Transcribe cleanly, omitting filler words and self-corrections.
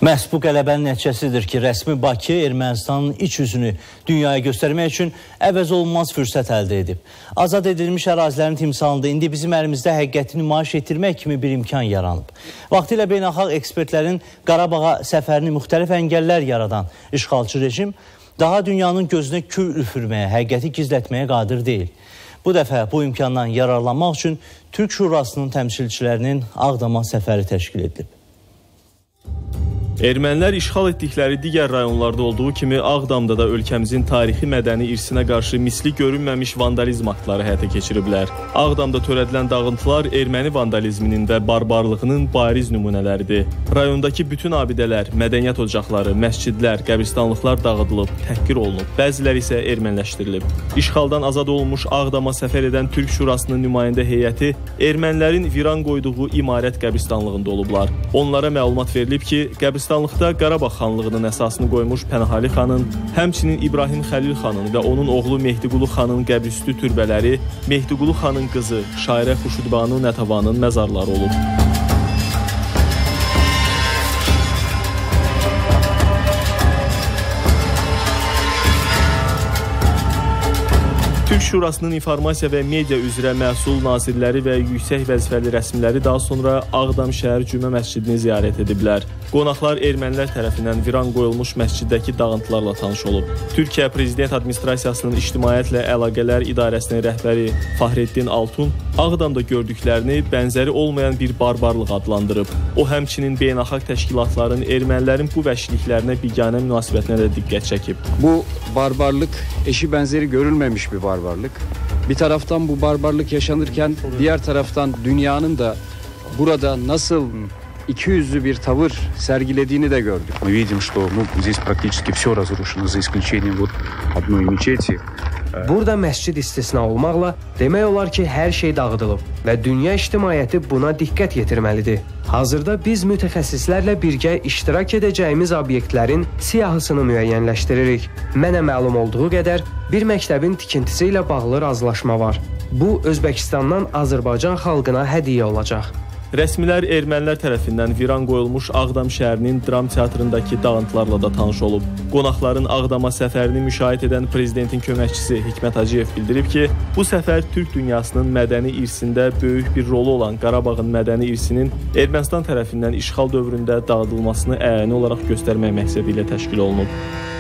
Məhz bu qələbənin nəticəsidir ki, rəsmi Bakı Ermənistanın iç yüzünü dünyaya göstərmək üçün əvəz olunmaz fürsət əldə edib. Azad edilmiş ərazilərin timsalında indi bizim əlimizdə həqiqəti nümayiş etdirmək kimi bir imkan yaranıb. Vaxtilə beynəlxalq ekspertlərin Qarabağa səfərini müxtəlif əngəllər yaradan işğalçı rejim daha dünyanın gözünə kül üfürməyə, həqiqəti gizlətməyə qadir deyil. Bu dəfə bu imkandan yararlanmaq üçün Türk Şurasının təmsilçilərinin Ağdama səfəri təşkil edilib. Ermənilər işğal etdikləri digər rayonlarda olduğu kimi Ağdamda da ölkəmizin tarixi mədəni irsinə qarşı misli görünməmiş vandalizm aktları həyata keçiriblər. Ağdamda törədilən dağıntılar erməni vandalizminin və barbarlığının bariz nümunələridir. Rayondakı bütün abidələr, mədəniyyət ocaqları, məscidlər, qəbristanlıqlar dağıdılıb, təhqir olunub, bəziləri isə erməniləşdirilib. İşğaldan azad olunmuş Ağdama səfər edən Türk Şurasının nümayəndə heyəti ermənilərin viran qoyduğu imarət qəbristanlığında olublar. Onlara məlumat verilib ki, qəbristanlıqda Qarabağ xanlığının əsasını qoymuş Pənahali xanın, həmçinin İbrahim Xəlil xanın və onun oğlu Mehdiqulu xanın qəbrüstü türbələri, Mehdiqulu xanın qızı Şairə Xuşudbanu Nətəvanın məzarları olub. Türk Şurasının informasiya və media üzrə məsul nazirləri və yüksək vəzifəli rəsmiləri daha sonra Ağdam şəhər Cümə məscidini ziyarət ediblər. Qonaqlar ermənilər tərəfindən viran qoyulmuş məsciddəki dağıntılarla tanış olub. Türkiyə Prezident Administrasiyasının İctimaiyyətlə Əlaqələr İdarəsinin rəhbəri Fahreddin Altun Ağdamda gördüklərini bənzəri olmayan bir barbarlıq adlandırıb. O həmçinin beynəlxalq təşkilatların ermənilərin bu vəhşiliklərinə biganə münasibətinə də diqqət çəkib. Bu barbarlık eşi benzeri görülmemiş bir barbarlık. Bir taraftan bu barbarlık yaşanırken diğer taraftan dünyanın da burada nasıl ikiyüzlü bir tavır sergilediğini de gördük. Мы видим, что здесь практически все разрушено, за исключением одной мечети. Burada məscid istisna olmaqla demək olar ki, hər şey dağıdılıb və dünya ictimaiyyəti buna diqqət yetirməlidir. Hazırda biz mütəxəssislərlə birgə iştirak edəcəyimiz obyektlərin siyahısını müəyyənləşdiririk. Mənə məlum olduğu qədər bir məktəbin tikintisi ilə bağlı razılaşma var. Bu, Özbəkistandan Azərbaycan xalqına hədiyyə olacaq. Rəsmilər ermənilər tərəfindən viran qoyulmuş Ağdam şəhərinin dram teatrındakı dağıntılarla da tanış olub. Qonaqların Ağdama səfərini müşahidə edən prezidentin köməkçisi Hikmət Hacıyev bildirib ki, bu səfər Türk dünyasının mədəni irsində böyük bir rolu olan Qarabağın mədəni irsinin Ermənistan tərəfindən işğal dövründə dağıdılmasını əyani olaraq göstərmək məqsədi ilə təşkil olunub.